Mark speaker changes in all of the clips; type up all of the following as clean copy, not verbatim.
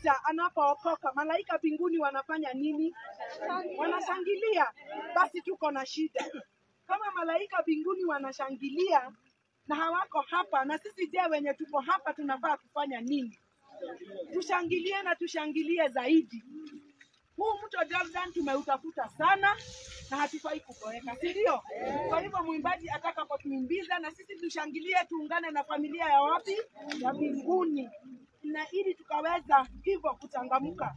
Speaker 1: mmoja anapookoka, malaika mbinguni wanafanya nini? Wanashangilia. Basi tuko na shida. Kama malaika mbinguni wanashangilia na hawako hapa, na sisi je, wenye tuko hapa tunafaa kufanya nini? Tushangilie na tushangilie zaidi. Huu mto Jordan tumeutafuta sana na hatufai kuboeka, si ndio? Kwa hivyo mwimbaji atakapotuimbiza na sisi tushangilie, tuungane na familia ya wapi? Ya mbinguni, na ili tukaweza hivyo kuchangamka.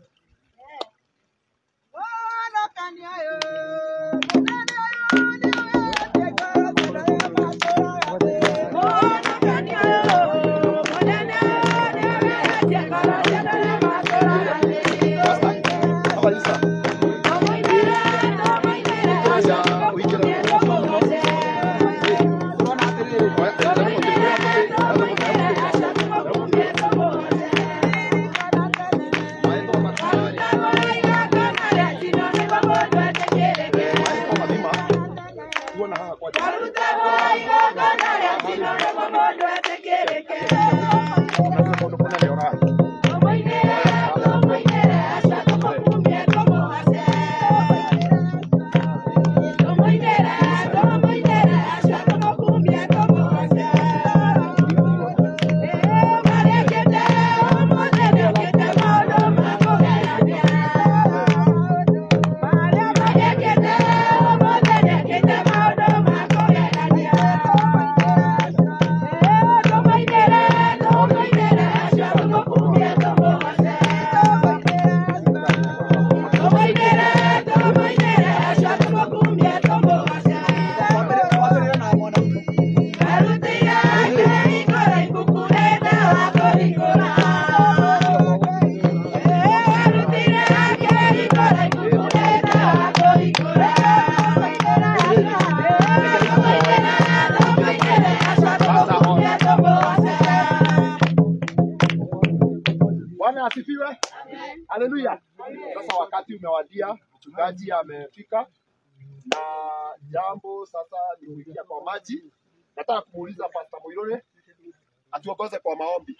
Speaker 2: Asifiwe. Haleluya. Sasa wakati umewadia, mchungaji amefika na jambo sasa ni kuingia kwa maji. Nataka kumuuliza Pastor Muirore atuongoze kwa maombi.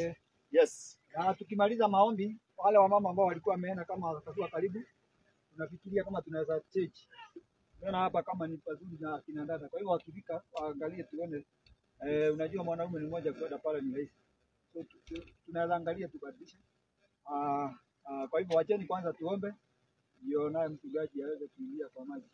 Speaker 2: Yes.
Speaker 3: Na tukimaliza maombi, wale wamama ambao walikuwa wameenda kama watakuwa karibu, tunafikiria kama tunaweza church. Tunaona hapa kama ni pazuri na kina dada. Kwa hivyo wakifika waangalie tuone, unajua mwanaume ni mmoja kwenda pale ni rahisi. So tunaweza angalia tubadilishe. Kwa hivyo wacheni kwanza tuombe ndio naye mchungaji aweze kuingia kwa maji.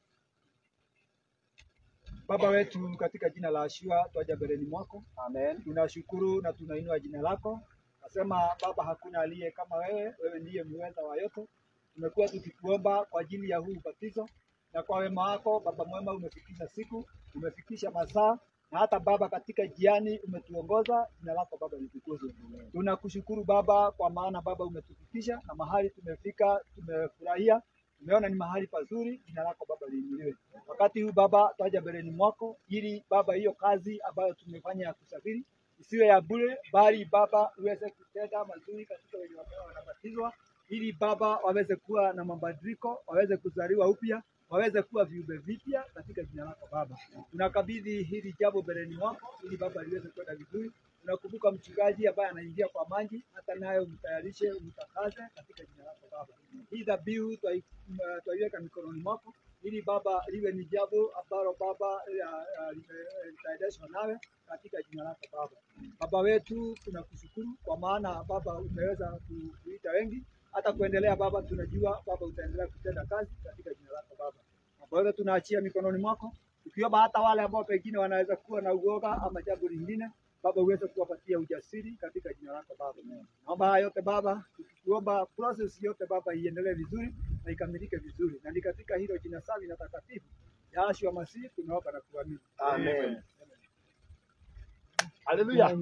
Speaker 3: Baba wetu katika jina la Yeshua twaja mbeleni mwako.
Speaker 2: Amen.
Speaker 3: Tunashukuru na tunainua jina lako. Nasema Baba, hakuna aliye kama wewe, wewe ndiye muweza wa yote. Tumekuwa tukikuomba kwa ajili ya huu ubatizo na kwa wema wako Baba mwema umefikisha siku, umefikisha masaa na hata Baba katika jiani umetuongoza. Jina lako Baba litukuzwe. Tunakushukuru Baba kwa maana Baba umetufikisha na mahali tumefika, tumefurahia. Tumeona ni mahali pazuri. Jina lako Baba liinuliwe. Wakati huu Baba twaja mbeleni mwako ili Baba hiyo kazi ambayo tumefanya ya kusafiri isiwe ya bure, bali Baba uweze kutenda mazuri katika wenye wanabatizwa, ili Baba waweze kuwa na mabadiliko, waweze kuzaliwa upya, waweze kuwa viumbe vipya katika jina lako Baba. Tunakabidhi hili jambo mbeleni mwako ili Baba liweze kwenda vizuri. Tunakumbuka mchungaji ambaye anaingia kwa maji, hata naye umtayarishe, umtakaze katika jina lako Baba. Hii dhabihu twaiweka mikononi mwako ili Baba liwe ni jambo ambalo Baba litaendeshwa nawe katika jina lako Baba. Baba wetu tunakushukuru kwa maana Baba umeweza kuita wengi, hata kuendelea Baba tunajua Baba utaendelea kutenda kazi katika jina lako Baba. Baba wetu tunaachia mikononi mwako, tukiomba hata wale ambao pengine wanaweza kuwa na uoga ama jambo lingine Baba uweze kuwapatia ujasiri katika jina lako Baba. Naomba haya yote Baba, tukiomba process yote Baba iendelee vizuri na ikamilike vizuri. Na ni katika hilo jina safi na takatifu ya Yeshua Masihi tunaomba na kuamini.
Speaker 2: Amen. Haleluya.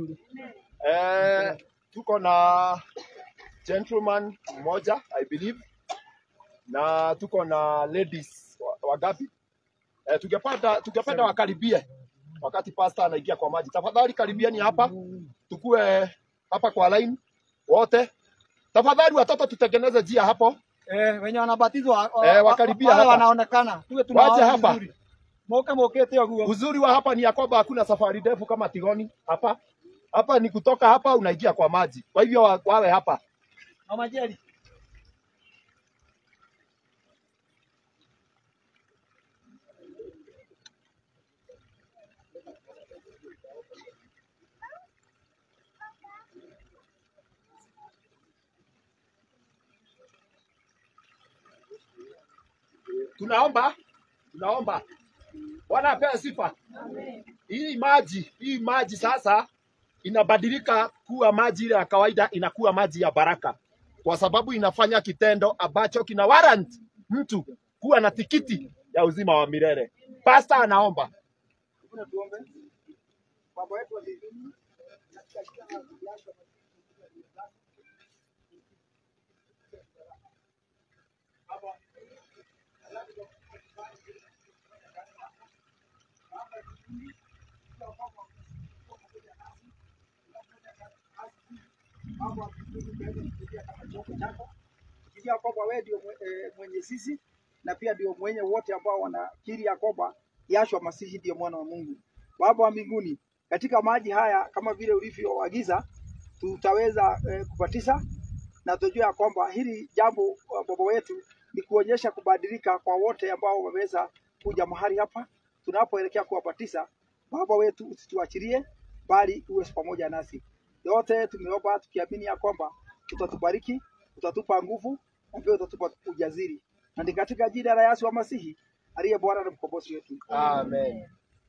Speaker 2: Tuko na gentleman mmoja I believe, na tuko na ladies wagapi? Tungependa wakaribie wakati pastor anaingia kwa maji. Tafadhali karibieni hapa, tukue hapa kwa line wote. Tafadhali watoto tutengeneze njia hapo.
Speaker 3: Wenye wanabatizwa
Speaker 2: wakaribia hapa.
Speaker 3: Wanaonekana. Tuwe tunawaje
Speaker 2: hapa.
Speaker 3: Mokete huo.
Speaker 2: Uzuri wa hapa ni ya kwamba hakuna safari ndefu kama Tigoni hapa. Hapa ni kutoka hapa unaingia kwa maji. Kwa hivyo wawe hapa.
Speaker 3: Mama Jerry.
Speaker 2: Tunaomba Bwana apewe sifa. Hii maji sasa inabadilika kuwa maji ile ya kawaida, inakuwa maji ya baraka, kwa sababu inafanya kitendo ambacho kina warrant mtu kuwa na tikiti ya uzima wa milele. Pastor anaomba.
Speaker 3: Tuombe. Baba yetu wa mbinguni, katika jina la Yesu ya kwamba wewe ndio mwenye sisi na pia ndio mwenye wote ambao wanakiri ya kwamba Yahshua Masihi ndio mwana wa Mungu. Baba wa mbinguni, katika maji haya kama vile ulivyoagiza tutaweza kubatiza, na tujue ya kwamba hili jambo baba wetu ni kuonyesha kubadilika kwa wote ambao wameweza kuja mahali hapa. Tunapoelekea kuwabatiza, Baba wetu usituachilie, bali uwe pamoja nasi. Yote tumeomba tukiamini ya kwamba utatubariki, utatupa nguvu na pia utatupa ujasiri. Na ni katika jina la Yahshua Masihi aliye Bwana na mkombozi wetu.
Speaker 2: Amen.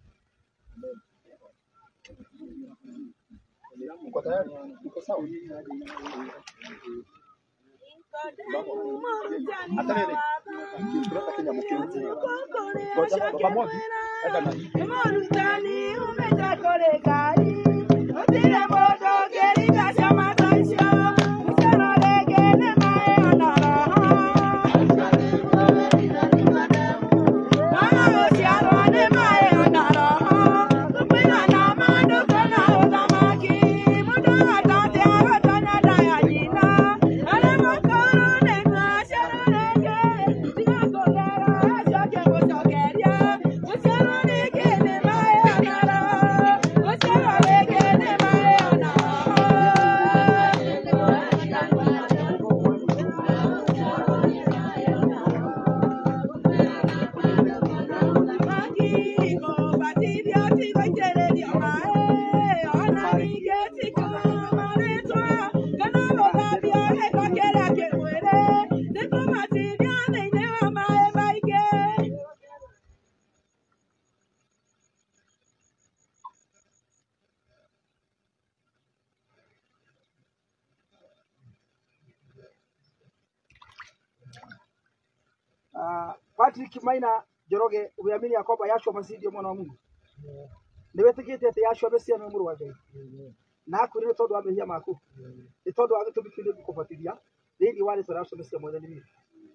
Speaker 2: Uko tayari? Uko sawa? Hata wewe. Tunataka Kenya mkeni. Ngoja pamoja. Hata na hii.
Speaker 3: Patrick Maina Joroge, umeamini ya kwamba Yahshua Masihi ndio mwana wa Mungu? Niwetikite ati Yahshua Masihi ni muru wa Ngai. Na kuri ni tondu wa mehia maku. Ni tondu wa gitubikire gukubatiria. Thini wa Yesu Yahshua Masihi mwathani ni.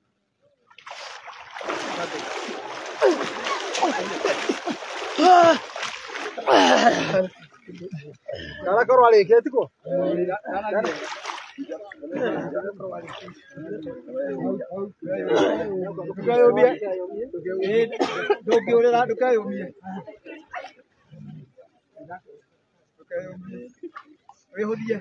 Speaker 3: Kala korwo arĩkĩtie tiko? Ndũkeyũmie. Ndũngĩũrĩra ndũkeyũmie. Wĩhũthie.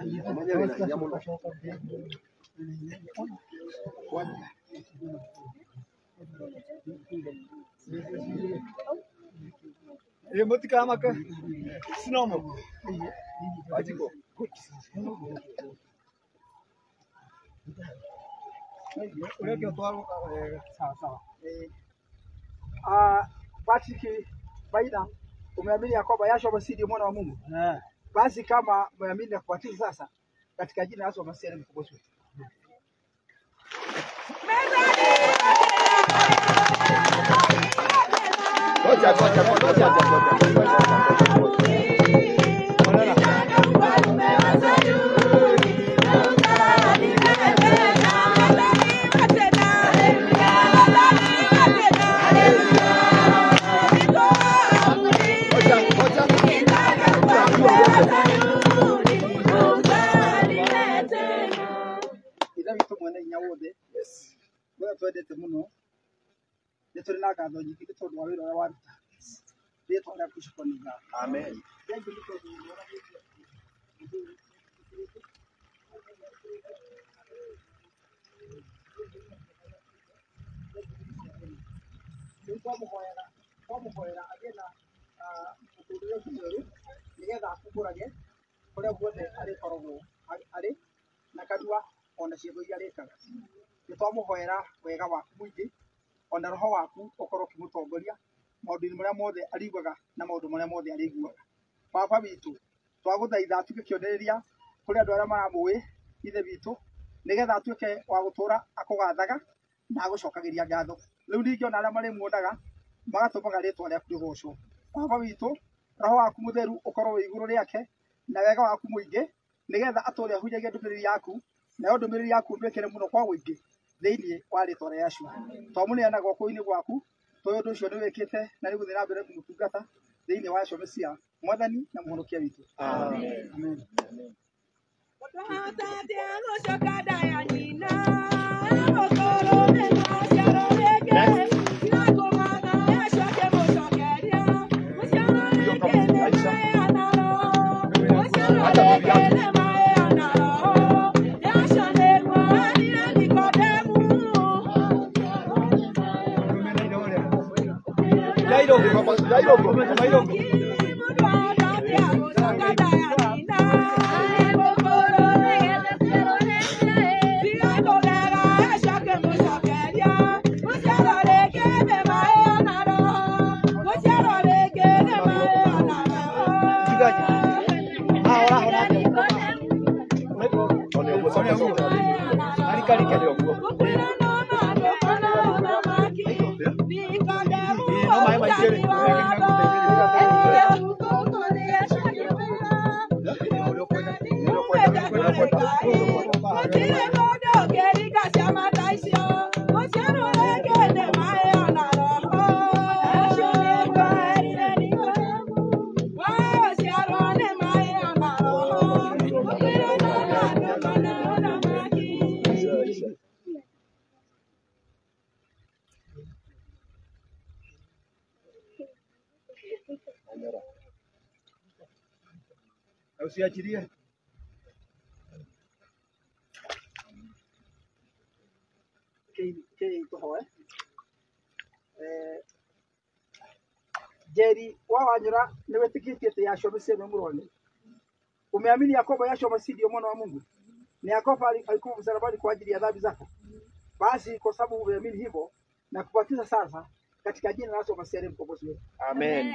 Speaker 3: Mũtikamake. Sinomo. Wajiko. Patrick Maina, umeamini ya kwamba Yahshua Masihi ndiye mwana wa Mungu? Basi kama umeamini na kubatiza sasa katika jina la Yahshua Masihi ni mkombozi wetu. Twendete muno nĩ tũrĩ na ngatho nyingĩ nĩ tondũ wa wĩra ũrĩa waruta. Rĩĩtwa rĩaku rĩcukwo nĩ ngatho.
Speaker 2: Amen.
Speaker 3: twamuhoera agĩe na mũtũrĩre ũcio mwerũ nĩgetha akũmbũrage kũrĩa guothe arĩkoragwo arĩ na kanua ona ciĩko iria arĩkaga. Nĩtwamũhoera wega waku mũingĩ ona roho waku ũkorwo ũkĩmũtongoria maũndũ-inĩ marĩa mothe arĩugaga na maũndũ marĩa mothe arĩiguaga. Baba witũ, twagũthaitha atuĩke kĩonereria kũrĩ andũ arĩa maramũĩ ithe witũ, nĩgetha atuĩke wa gũtũũra akũgathaga na agũcokagĩria ngatho. Rĩu ningĩ ona arĩa marĩmuonaga magatũmaga rĩĩtwa rĩaku rĩgocwo. Baba witũ, roho waku mũtheru ũkorwo wĩ igũrũ rĩake na wega waku mũingĩ, nĩgetha atũũre ahunjagia ndũmĩrĩri yaku, nayo ndũmĩrĩri yaku mĩkĩre mũno kwa mũingĩ thĩinĩ wa rĩĩtwa rĩa Yeshua. Twamũneana guoko-inĩ gwaku, tũĩ ũndũ ũcio nĩwĩkĩte na nĩgũthiĩ na mbere kũmũtungata thĩinĩ wa Yeshua Mesia, Mwathani na Mũhonokia witũ. Amen. Usiachilie. Tuhoe. Jerry wa Wanyũra nĩwĩtĩkĩtie atĩ Yeshua Mesia nĩ mũroni. Umeamini ya kwamba Yeshua Mesia ndio mwana wa Mungu. Ni ya kwamba alikufa msalabani kwa ajili ya dhambi zako. Basi kwa sababu umeamini hivyo na kubatiza sasa katika jina la Yeshua Mesia mkombozi wetu. Amen.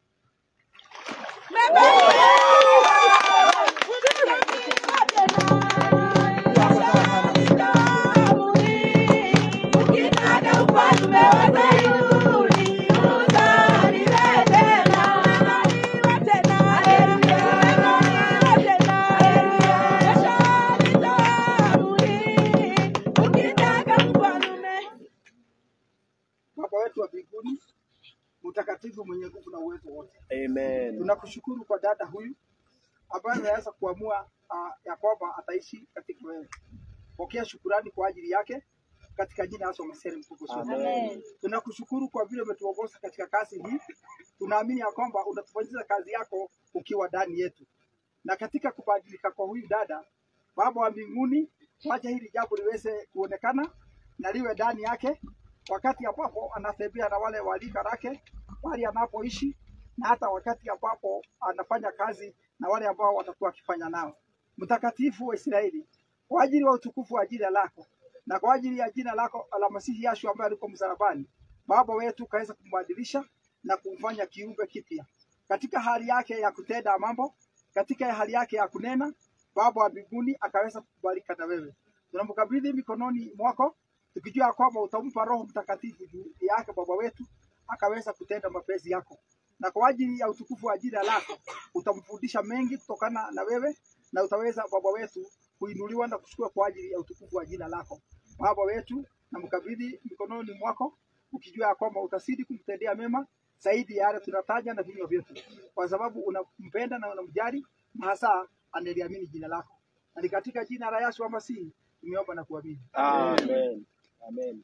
Speaker 3: Baba wetu wa mbinguni, mtakatifu mwenye nguvu na uwezo wote. Amen. Tunakushukuru kwa dada huyu ambaye anaweza kuamua ya kwamba ataishi katika wewe. Pokea shukurani kwa ajili yake katika jina la Yesu Mesia mtukufu. Amen. Tunakushukuru kwa vile umetuongoza katika kazi hii. Tunaamini ya kwamba utatufanyia kazi yako ukiwa ndani yetu. Na katika kubadilika kwa huyu dada, Baba wa mbinguni, wacha hili jambo liweze kuonekana na liwe ndani yake wakati ambapo anatembea na wale walika lake, wale anapoishi na hata wakati ambapo anafanya kazi na wale ambao watakuwa akifanya nao. Mtakatifu wa Israeli, kwa ajili wa utukufu wa jina lako na kwa ajili ya jina lako la Masihi Yeshua ambaye alikuwa msalabani, Baba wetu kaweza kumbadilisha na kumfanya kiumbe kipya katika hali yake ya kutenda mambo, katika hali yake ya kunena. Baba wa mbinguni akaweza kukubalika na wewe. Tunamkabidhi mikononi mwako tukijua kwamba utampa Roho Mtakatifu juu yake Baba wetu akaweza kutenda mapenzi yako, na kwa ajili ya utukufu wa jina lako utamfundisha mengi kutokana na wewe, na utaweza Baba wetu kuinuliwa na kushukua kwa ajili ya utukufu wa jina lako. Baba wetu, namkabidhi mikononi mwako ukijua kwamba utasidi kumtendea mema zaidi ya yale tunataja na vinywa vyetu, kwa sababu unampenda na unamjali na hasa analiamini jina lako. Na ni katika jina la Yeshua Masihi tumeomba na kuamini. Amen. Amen.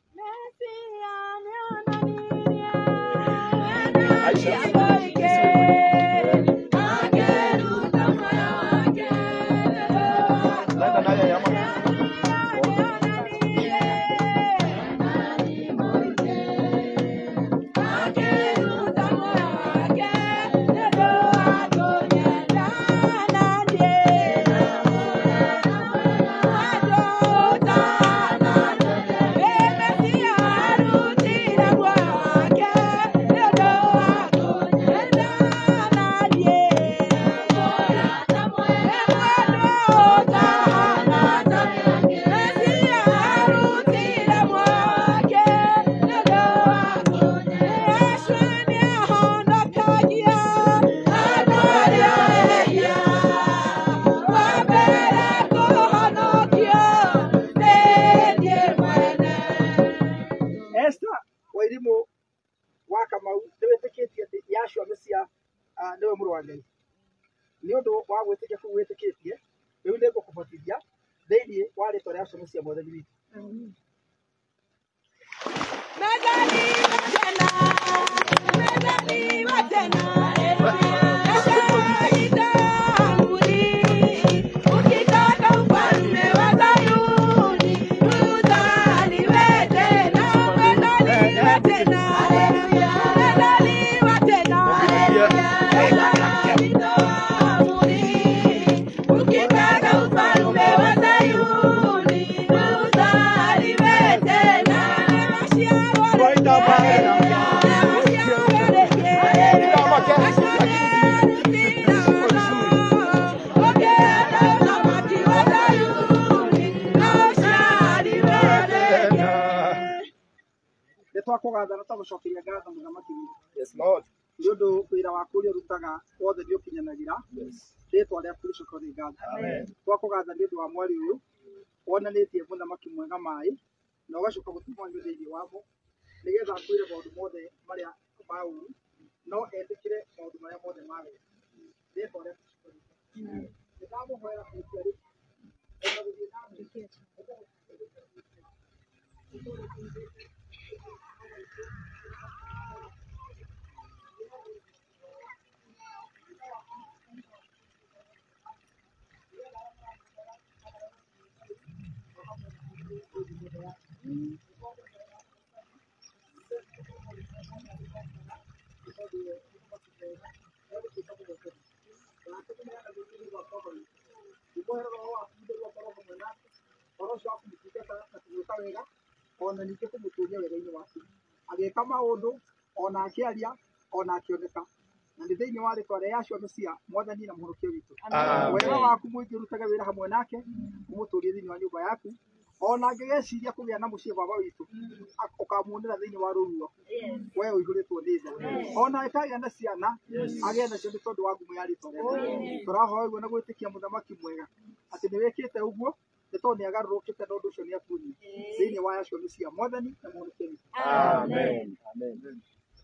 Speaker 4: waka mau nĩwĩtĩkĩtie atĩ Yashua Mesia nĩwe mũrũ wa Ngai. Nĩ ũndũ wa gwĩtĩkia kũu wĩtĩkĩtie, rĩu nĩngũkũbatithia thĩinĩ wa rĩĩtwa rĩa Yashua Mesia Mwathani witũ. Nĩtwakũgatha na tũgũcokeria ngatho mũthamaki witũ.
Speaker 2: Yes, Lord.
Speaker 4: Nĩ ũndũ wĩra waku ũrĩa ũrutaga wothe nĩ ũkinyanagĩra. Rĩĩtwa rĩaku rĩcokerio ngatho. Twakũgatha nĩ ũndũ wa mwarĩ ũyũ wonanĩtie mũthamaki mwega maĩ na ũgacoka gũtuma nyũ thĩinĩ wamo nĩgetha akwĩre maũndũ mothe marĩa ma ũru no etĩkĩre maũndũ marĩa mothe ma wega. Rĩĩtwa rĩaku rĩcokerio ngatho. Nĩndamũhoera kũrĩkia rĩu. Ona gũthiĩ na mbere. Ona ningĩ kũmũtũria wĩra-inĩ waku agĩka maũndũ ona akĩaria ona akĩoneka na nĩ thĩinĩ wa rĩĩtwa rĩa Yashua Mesia Mwathani na Mũhonokia witũ. Wega waku mũingĩ ũrutage wĩra hamwe nake ũmũtũrie thĩinĩ wa nyũmba yaku ona angĩgeciria kũgĩa na mũciĩ baba witũ ũkamuonera thĩinĩ wa rũũru rwaku wee ũihũrĩtwo nĩ tha ona akagĩa na ciana agĩe nacio nĩ tondũ wa ngumo ya rĩĩtwa rĩaku. Tũrahoya ũguo na gwĩtĩkia mũthamaki mwega atĩ nĩ wĩkĩte ũguo nĩ tondũ nĩ agarũrũkĩte na ũndũ ũcio nĩ akuonia thĩinĩ wa Yashua Mesia Mwathani na Mũhonokia witũ.
Speaker 2: Amen. Amen.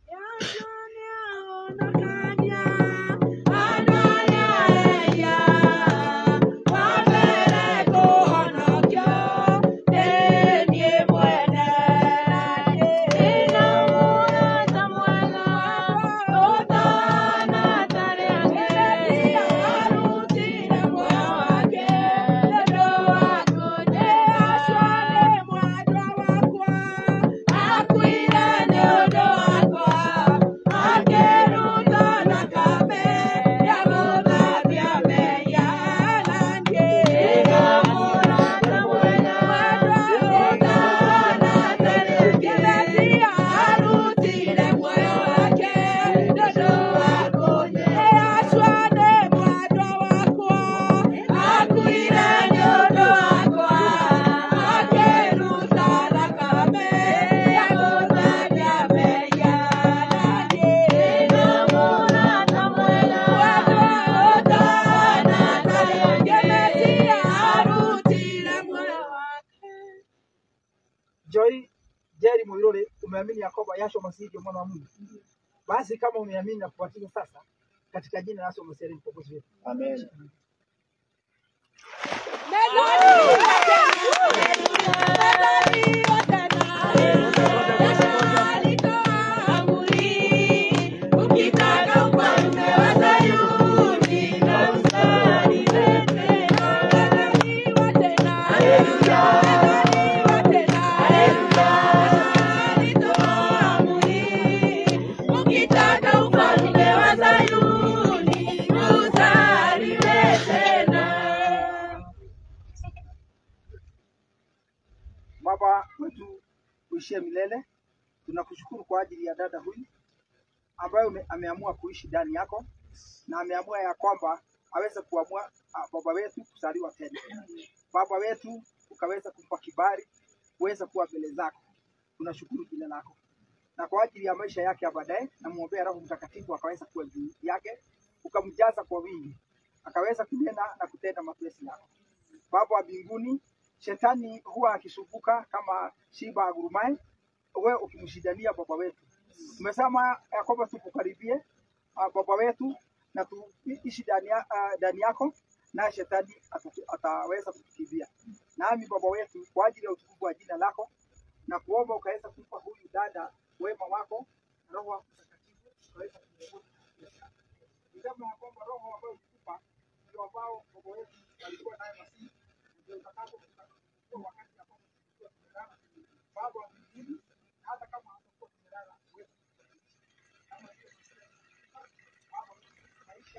Speaker 4: Joy Jerry Muiruri, umeamini ya kwamba Yashua Masihi ndiye mwana wa Mungu. Basi kama umeamini na kubatizwa sasa katika jina la Yashua Masihi mkombozi wetu.
Speaker 2: Amen.
Speaker 4: Baba wetu uishie milele, tunakushukuru kwa ajili ya dada huyu ambaye ameamua kuishi ndani yako na ameamua ya kwamba aweze kuamua baba wetu kuzaliwa tena. Baba wetu ukaweza kumpa kibali kuweza kuwa mbele zako. Tunashukuru jina lako na kwa ajili ya maisha yake ya baadaye, na muombea Roho Mtakatifu akaweza kuwa juu yake, ukamjaza kwa wingi, akaweza kunena na kutenda mapenzi yako. Baba wa mbinguni, shetani huwa akisumbuka kama simba agurumaye, wewe ukimshindania baba wetu. Tumesema ya kwamba tukukaribie baba wetu na tuishi ndani yako, na shetani ataweza kutukimbia. Nami baba wetu, kwa ajili ya utukufu wa jina lako, na kuomba ukaweza kumpa huyu dada wema wako, Roho Mtakatifu ukaweza kumwongoza. Nisema ya kwamba roho ambayo ulikupa ndio ambao baba wetu walikuwa naye Masihi, ndio utakapo wakati ambapo tulikuwa tumelala Baba wa mbinguni, hata kama hatakuwa tumelala wewe kama hiyo Baba maisha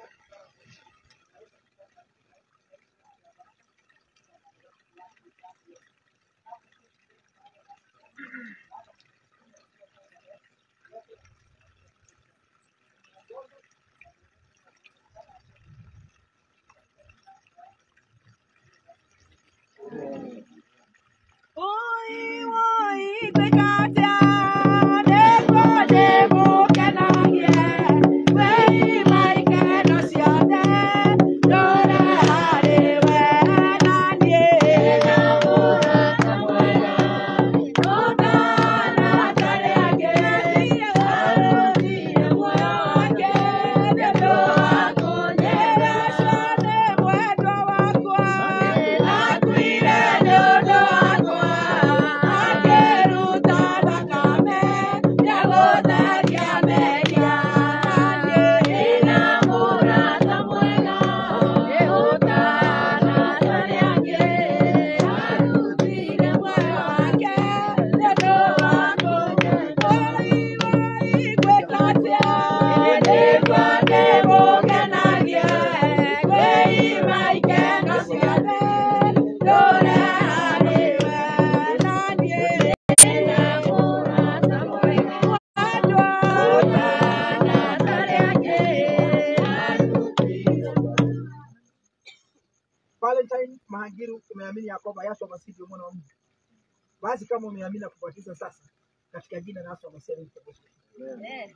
Speaker 4: Valentine Mahangiru, umeamini ya kwamba Yesu Masihi ndiye mwana wa Mungu. Basi kama umeamini na kubatizwa sasa katika jina la Yesu Masihi. Amen.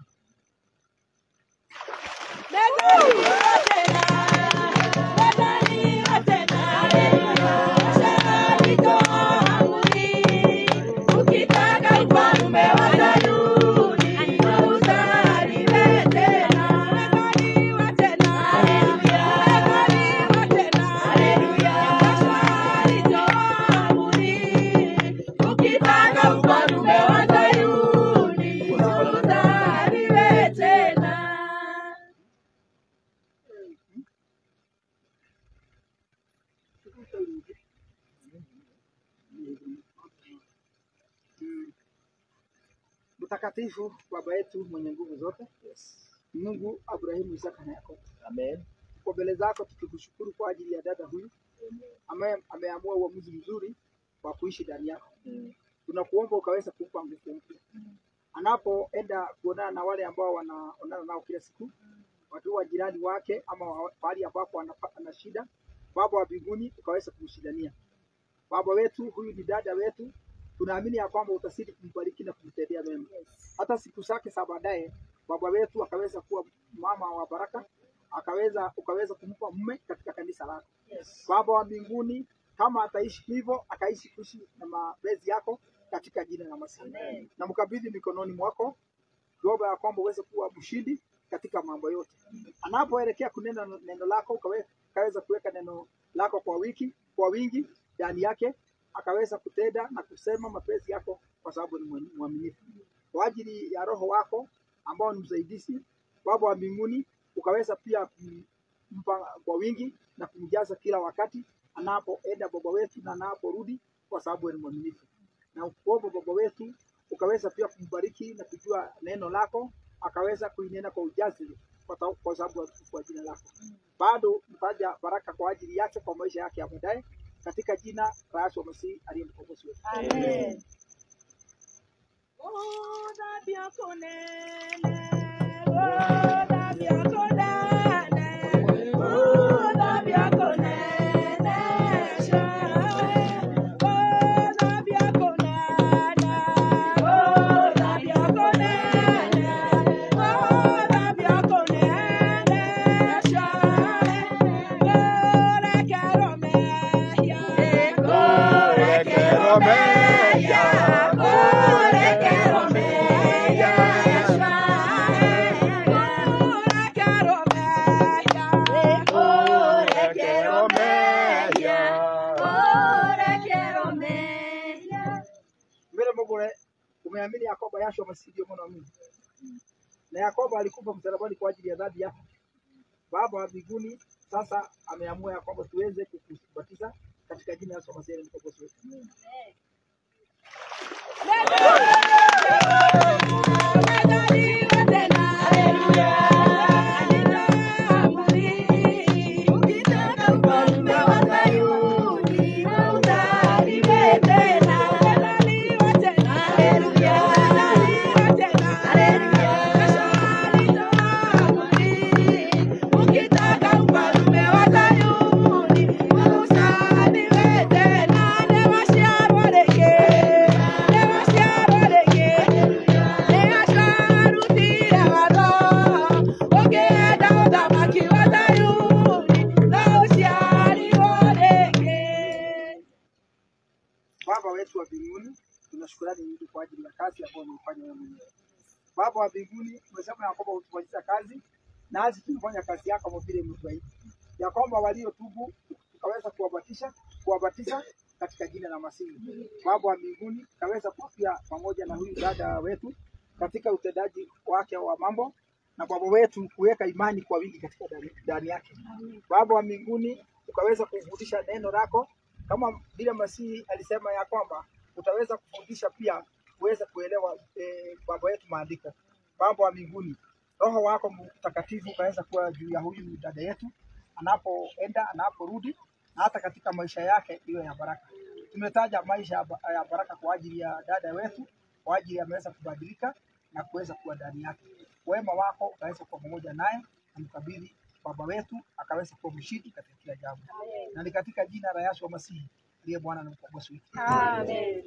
Speaker 4: Mtakatifu Baba yetu mwenye nguvu zote, Mungu Abrahamu, Isaka na Yakobo.
Speaker 2: Amen.
Speaker 4: Kwa mbele zako tukikushukuru kwa ajili ya dada huyu ambaye ameamua uamuzi mzuri wa kuishi ndani yako. Tunakuomba ukaweza kumpa nguvu mpya. Anapoenda kuonana na wale ambao wanaonana nao kila siku, watu wa jirani wake ama pahali ambapo ana shida, Baba wa mbinguni ukaweza kumshindania. Baba wetu, huyu ni dada wetu, tunaamini ya kwamba utasidi kumbariki na kumtendea mema. Hata siku zake za baadaye, baba wetu akaweza kuwa mama wa baraka, ukaweza kumpa mume katika kanisa lako. Baba wa mbinguni, kama ataishi hivyo, akaishi kuishi na mapenzi yako katika jina la Masihi. Na mkabidhi mikononi mwako, tuombe ya kwamba uweze kuwa mshindi katika mambo yote. Anapoelekea kunena neno lako, ukaweza kuweka neno lako kwa wingi ndani yake, akaweza kutenda na kusema mapenzi yako kwa sababu ni mwaminifu. Kwa ajili ya roho wako ambao ni msaidizi, Baba wa mbinguni, ukaweza pia kumpa kwa wingi na kumjaza kila wakati anapoenda baba wetu na anaporudi, kwa sababu ni mwaminifu. Na kuomba baba wetu ukaweza pia kumbariki na kujua neno lako, akaweza kuinena kwa ujasiri kwa sababu ya jina lako. Bado mtaja baraka kwa ajili yake kwa maisha yake ya baadaye, katika jina la Yesu Masihi aliye mkombozi wetu. Amen.
Speaker 2: Amen.
Speaker 4: ndio mwana wa Mungu. Na Yakobo alikufa msalabani kwa ajili ya dhambi yako. Baba wa mbinguni sasa ameamua ya kwamba tuweze kukubatiza katika jina la Yesu Masihi mkombozi wetu. Baba wetu wa mbinguni, tunashukurani nyingi kwa ajili ya kazi ambayo umefanya wewe mwenyewe. Baba wa mbinguni, umesema ya kwamba utufanyia kazi, nasi tunafanya kazi yako kama vile mtuahidi. Ya kwamba waliotubu tukaweza kuwabatiza katika jina la Masihi. Baba wa mbinguni, kaweza kuwa pamoja na huyu dada wetu katika utendaji wake wa mambo, na baba wetu kuweka imani kwa wingi katika ndani yake. Baba wa mbinguni, ukaweza kufundisha neno lako kama vile Masihi alisema ya kwamba utaweza kufundisha pia uweze kuelewa baba yetu maandiko. Baba wa mbinguni, Roho wako Mtakatifu ukaweza kuwa juu ya huyu dada yetu anapoenda, anaporudi, na hata katika maisha yake iwe ya baraka. Tumetaja maisha ya baraka kwa ajili ya dada wetu, kwa ajili ameweza kubadilika na kuweza kuwa ndani yake. Wema wako ukaweza kuwa pamoja naye, na mkabidhi baba wetu akaweza kuwa mshindi katika kila jambo. Na ni katika jina la Yesu Masihi ndiye Bwana na mkombozi wetu.
Speaker 1: Amen.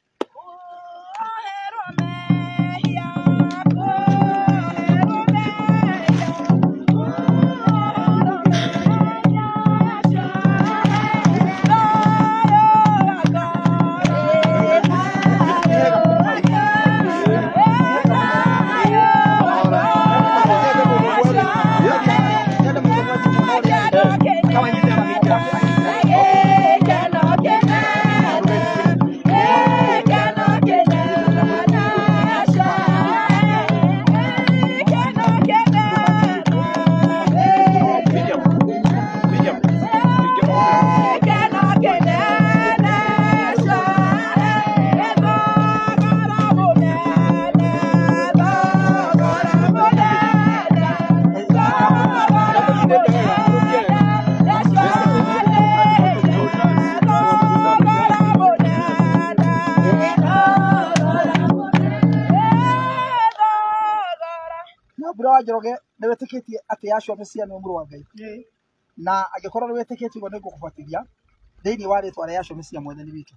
Speaker 4: Njoroge niwetikitie ati Yashua Mesia ni umuru wa Ngai na agikorwo niwetikitie uguo nigukubatithia thiini wa ritwa ria Yashua Mesia mwathani witu.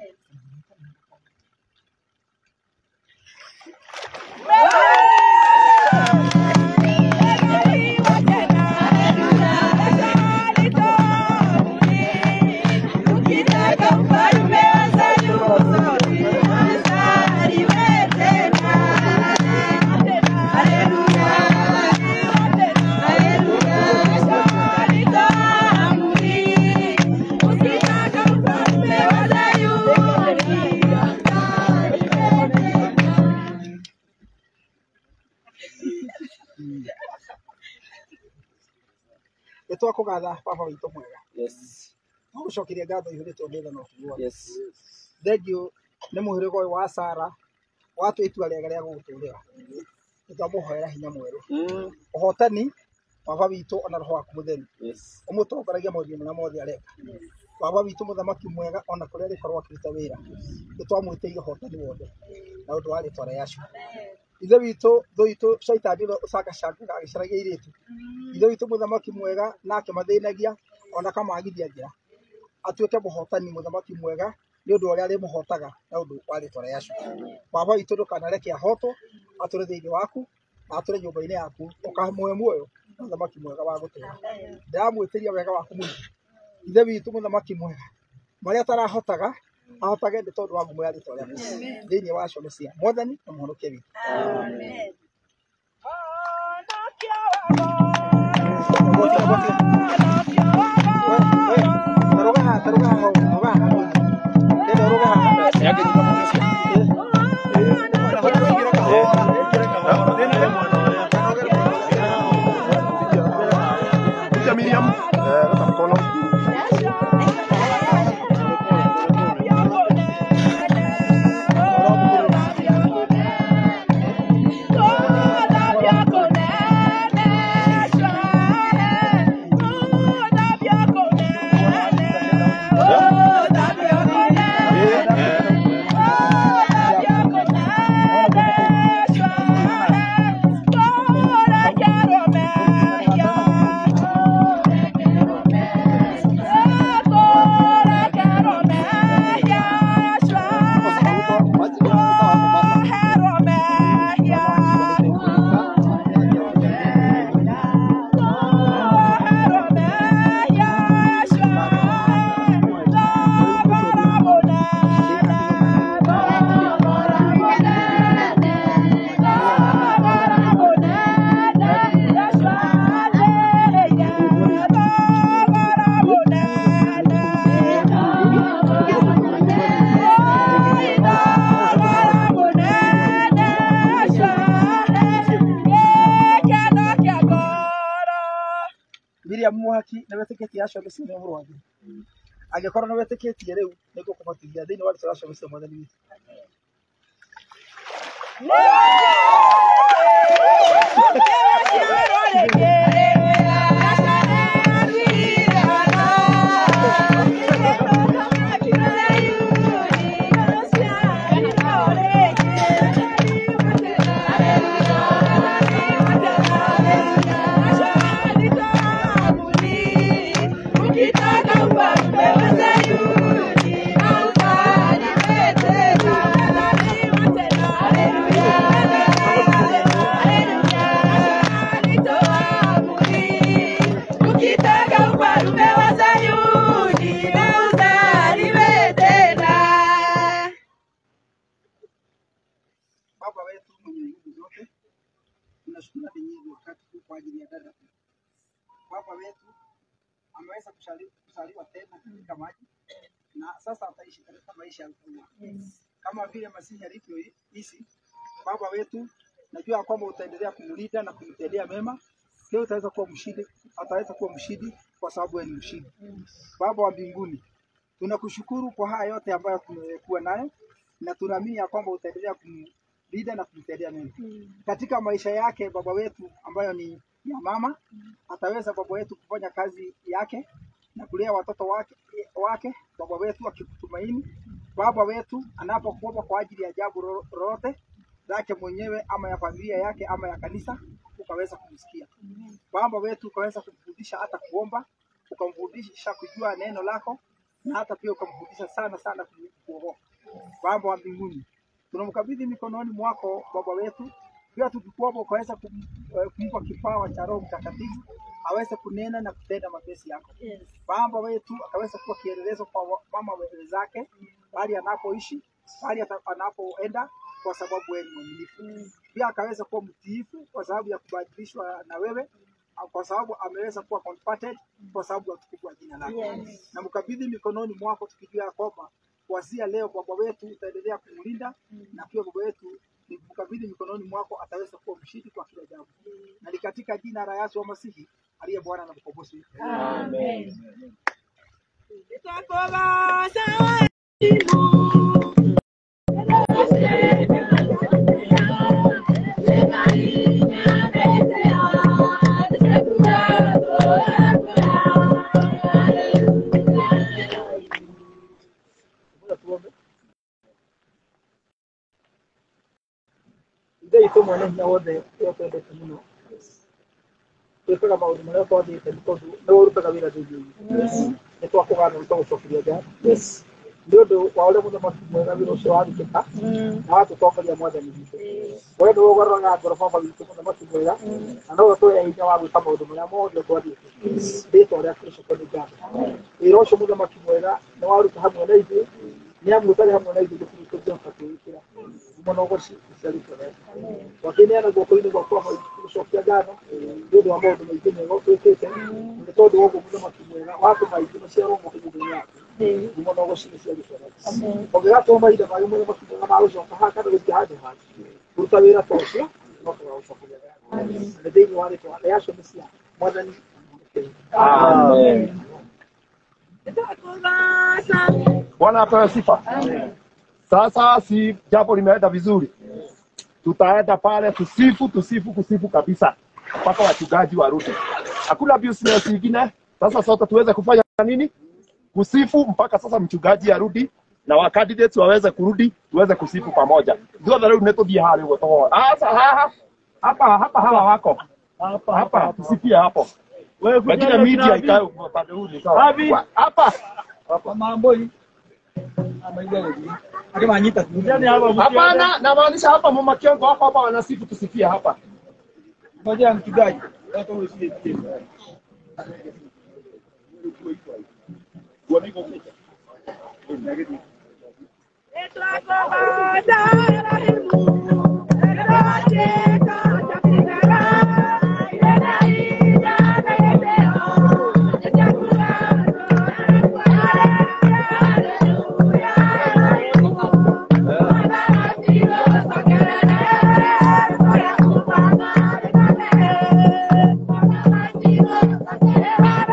Speaker 4: Kugatha baba witu mwega.
Speaker 2: Yes.
Speaker 4: Tugucokeria ngatho ihurĩtwo nĩ tha na ũtugu.
Speaker 2: Yes.
Speaker 4: Thengio nĩ mũhĩrĩga ũyũ wa Sara watu itua rĩega rĩa gũgũtũũrĩra. Nĩtwamũhoera hinya mwerũ. Ũhotani baba witũ ona roho waku mũtheru.
Speaker 2: Yes.
Speaker 4: Ũmũtongoragia maũndũ marĩa mothe areka. Baba witũ mũthamaki mwega ona kũrĩa rĩkorwo akĩruta wĩra. Nĩtwamwĩtĩire ũhotani wothe na ũndũ wa rĩtwa rĩa Yashua. Ithe witũ thũitũ Shaitani ũcangacanga agĩcaragia airĩtu. Ithe witũ mũthamaki mwega nake mathĩnagia ona kamagithia njĩra. Atuĩke mũhotani mũthamaki mwega nĩ ũndũ ũrĩa arĩmũhotaga na ũndũ wa rĩtwa rĩa Yashua. Baba witũ ndũkanareke ahotwo, atũre thĩinĩ waku na atũre nyũmba-inĩ yaku, ũkamũhe muoyo mũthamaki mwega wa gũtũũra. Ndĩramwĩtĩria wega waku mũingĩ. Ithe witũ mũthamaki mwega marĩa atarahotaga ahotage nĩ tondũ wa ngumo ya rĩtwa rĩaku thĩinĩ wa Yashua Mesia mwathani na mũhonokia witũ. Amen.
Speaker 2: Ya que
Speaker 4: William Mwaki na wetĩkĩtie acio mĩciĩ nĩ ũhoro wake angĩkorwo nĩ wetĩkĩtie rĩu nĩ ngũkũbatithia thĩinĩ wa rĩtwa rĩa mĩciĩ mwathani witũ. Baba wetu ameweza kuzaliwa tena katika maji na sasa ataishi katika maisha ya ukuu. Kama vile Masihi alivyoishi, Baba wetu najua kwamba utaendelea kumlinda na kumtendea mema. Leo utaweza kuwa mshindi, ataweza kuwa mshindi kwa sababu wewe ni mshindi. Baba wa mbinguni, tunakushukuru kwa haya yote ambayo tumekuwa nayo na tunaamini ya kwamba utaendelea kumlinda na kumtendea mema. Katika maisha yake Baba wetu ambayo ni ya mama, ataweza Baba wetu kufanya kazi yake na kulea watoto wake Baba wetu akikutumaini. Baba wetu anapokuomba kwa ajili ya jambo lolote lake mwenyewe ama ya familia yake ama ya kanisa, ukaweza kumsikia. Baba wetu ukaweza kumfundisha hata kuomba, ukamfundisha kujua neno lako na hata pia ukamfundisha sana kuogopa. Baba wa mbinguni, tunamkabidhi mikononi mwako Baba wetu. Pia tukikuomba ukaweza kumpa kipawa cha Roho Mtakatifu aweze kunena na kutenda mapenzi yako. Baba wetu akaweza kuwa kielelezo kwa mama wenzake bali anapoishi, bali anapoenda, kwa sababu wewe ni mwaminifu. Pia akaweza kuwa mtiifu kwa sababu ya kubadilishwa na wewe, kwa sababu ameweza kuwa converted kwa sababu ya utukufu wa jina lako. Na mkabidhi mikononi mwako tukijua kwamba kuanzia leo Baba wetu utaendelea kumlinda na pia Baba wetu nikukabidhi mikononi mwako ataweza kuwa mshindi kwa kila jambo. Na ni katika jina la Yesu wa Masihi aliye Bwana na mkombozi wetu.
Speaker 1: Amen.
Speaker 4: Itu mwana na wothe yote muno. Twekaga maundu maria twathite tondu ni urutaga wira thĩinĩ witũ. Nĩ twakũgana tũgũcokeria Ngai. Nĩ ũndũ wa ũrĩa mũthamaki mwega wĩra ũcio warutĩka na watũtongoria mwathani witũ. Wee nĩwe ũgarũraga ngoro baba witũ mũthamaki mwega, na nowe ũtũheaga hinya wa gwĩka maũndũ marĩa mothe twathiĩte. Rĩĩtwa rĩa Kristo nĩ Ngai. Wĩra ũcio mũthamaki mwega nĩ waruta hamwe na ithuĩ, nĩ amu ũtarĩ hamwe na ithuĩ tũtingĩhota kwĩĩkĩra. Mũno gũci ciarutwo wega. Wakineana guoko-inĩ gwakwa gũcokia ngatho nĩ ũndũ wa maũndũ maingĩ mega ũtwĩkĩte, nĩ tondũ wa ũguo mũthamaki mwega watũma ingĩ maciarwo mũtũmĩthia yaku. Mũno gũci ciarutwo wega. Ũngĩgatũma mahinda mangĩ mũthamaki mwega ma gũcoka haha kana gũthiĩ handũ hangĩ, kũruta wĩra ta ũcio no tũgagũcokeria wega. Nĩ thĩinĩ wa rĩĩtwa rĩa Yesu Mesiya mwathani. Amen.
Speaker 2: Bwana apewe sifa. Sasa si jambo limeenda vizuri, tutaenda pale kusifu kabisa mpaka wachungaji warudi. Hakuna business nyingine. Sasa sote tuweze kufanya nini? Kusifu mpaka sasa mchungaji arudi na wa candidates waweze kurudi, tuweze kusifu pamoja. Ndio leo tunatobia hali huko. Hapa hawa wako. Hapa tusifie hapo. Lakini media ikae upande huu ni sawa. Hapa
Speaker 3: mambo hii.
Speaker 2: Hapana, namaanisha hapa mama kiongo hapa wanasifu tusifia hapa.
Speaker 3: Ngoja mkigaji. Watu usiye.
Speaker 5: Thank you.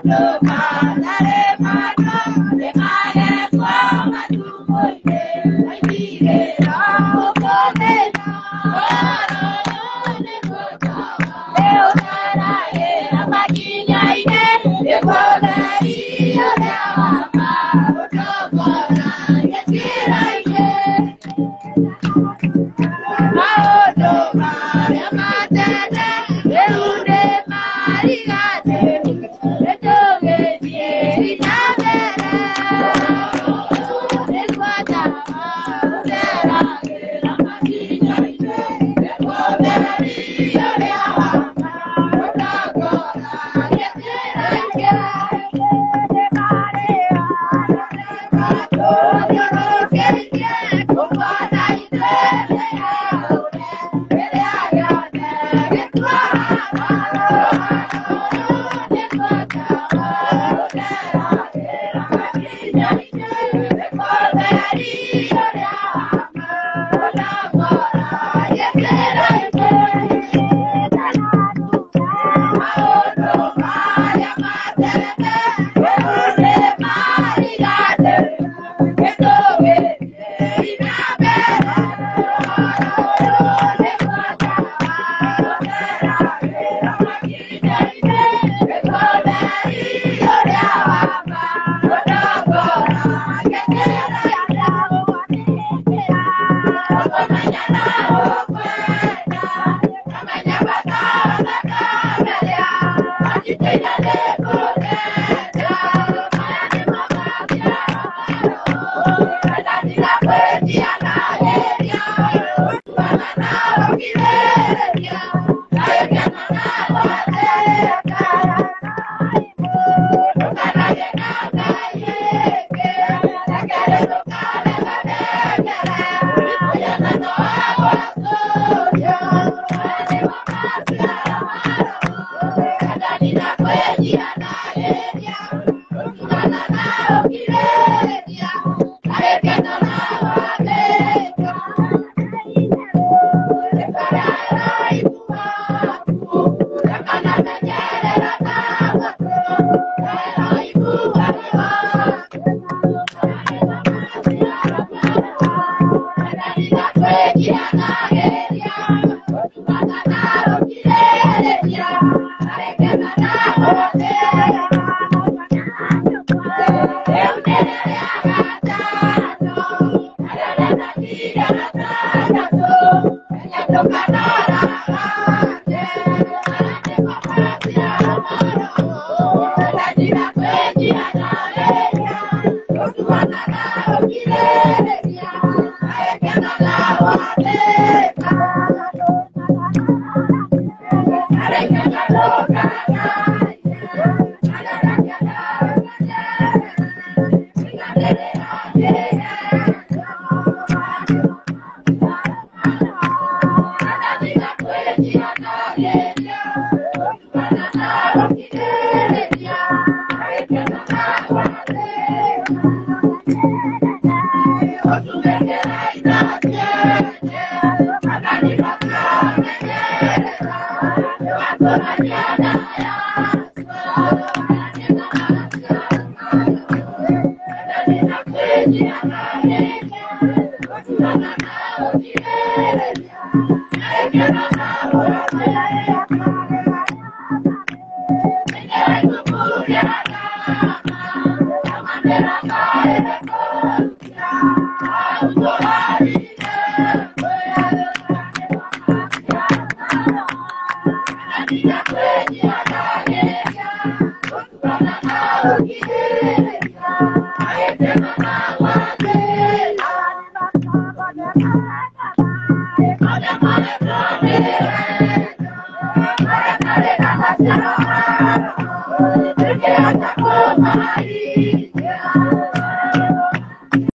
Speaker 5: no,